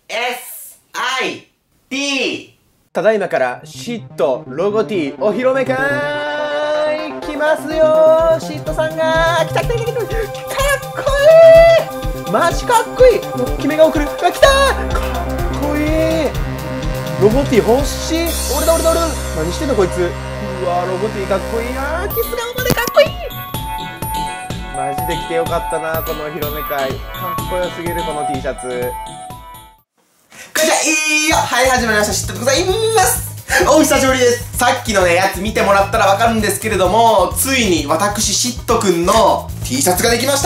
SIT。 ただいまからシットロゴ T お披露目会来ますよ。シットさんが来た来た来た来た、かっこいい、マジかっこいい。決めが送る、来たー、かっこいい。ロゴ T 欲しい。俺だ俺だ俺だ。何してんのこいつ。うわロゴ T かっこいいな。キスが生まれかっこいい。マジで来てよかったなこのお披露目会。かっこよすぎるこの T シャツ。 こんにちは、いいよ。はい、始まりました。シットでございます。お久しぶりです。さっきのね、やつ見てもらったらわかるんですけれども、ついに私、シットくんの T シャツができました。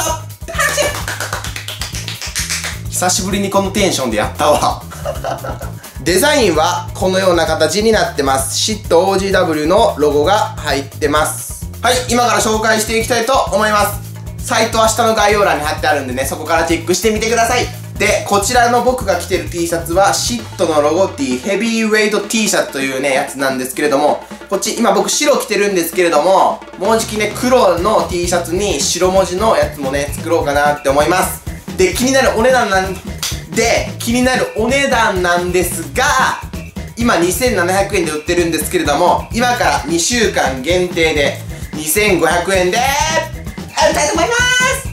久しぶりにこのテンションでやったわ。デザインはこのような形になってます。シット OGW のロゴが入ってます。はい、今から紹介していきたいと思います。サイトは下の概要欄に貼ってあるんでね、そこからチェックしてみてください。で、こちらの僕が着てる T シャツは、シットのロゴ T、ヘビーウェイト T シャツというね、やつなんですけれども、こっち、今僕白着てるんですけれども、もうじきね、黒の T シャツに白文字のやつもね、作ろうかなって思います。で、気になるお値段なんですが、今2700円で売ってるんですけれども、今から2週間限定で2500円で売りたいと思います。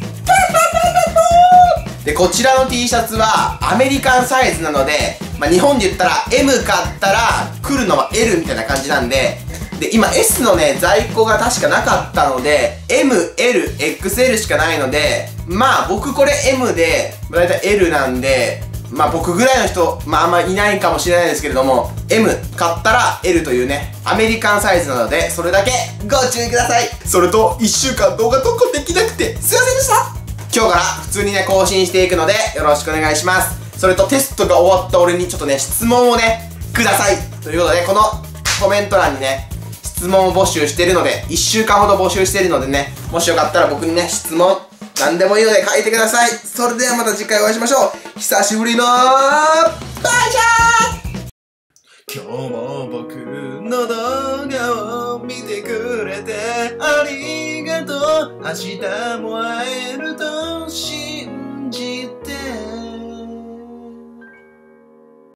で、こちらの T シャツはアメリカンサイズなので、日本で言ったら M 買ったら来るのは L みたいな感じなんで、で、今 S のね、在庫が確かなかったので、M、L、XL しかないので、僕これ M で、だいたい L なんで、僕ぐらいの人、あんまいないかもしれないですけれども、M 買ったら L というね、アメリカンサイズなので、それだけご注意ください。それと、1週間動画投稿できなくて、すいませんでした。今日から普通にね、更新していくので、よろしくお願いします。それと、テストが終わった俺にちょっとね、質問をね、ください。ということで、このコメント欄にね、質問を募集しているので、1週間ほど募集しているのでね、もしよかったら僕にね、質問、何でもいいので書いてください。それではまた次回お会いしましょう。久しぶりのバイチャー。今日も僕の動画を見てくれてありがとう。明日も会えると信じ